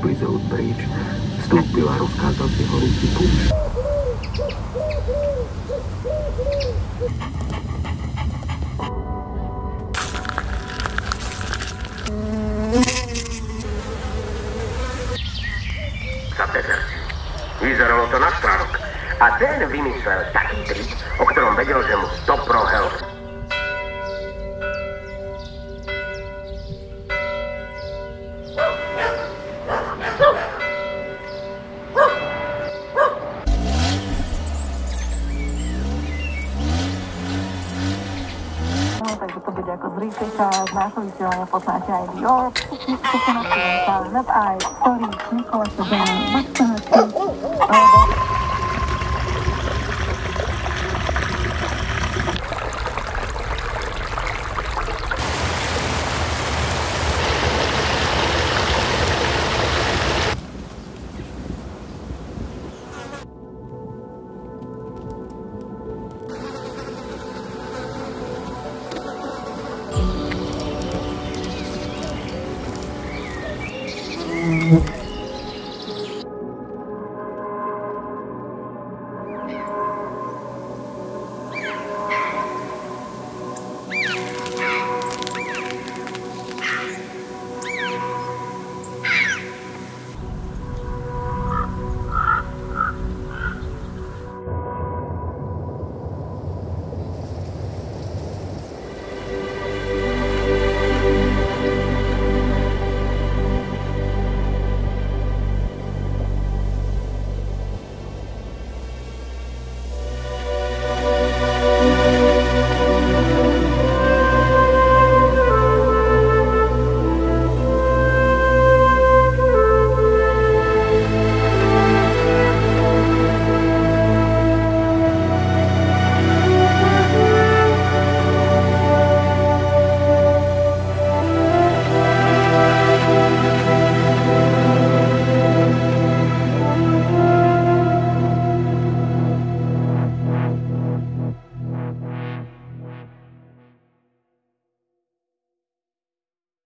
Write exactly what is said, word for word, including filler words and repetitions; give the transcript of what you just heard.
Blizzard Bridge. Vstúpil a rozkázal si horúci púšť. Sa Péter. Vyzeralo to na stránok. A ten vymyslel taký trik, o ktorom vedel, že mu sto pro health. Takže to bude ako zrýchlejšia z nášho vysielania poznáte aj v York, skúsenosti, net aj story, Nikola Sobena, Maxonoci, alebo... Mm-hmm.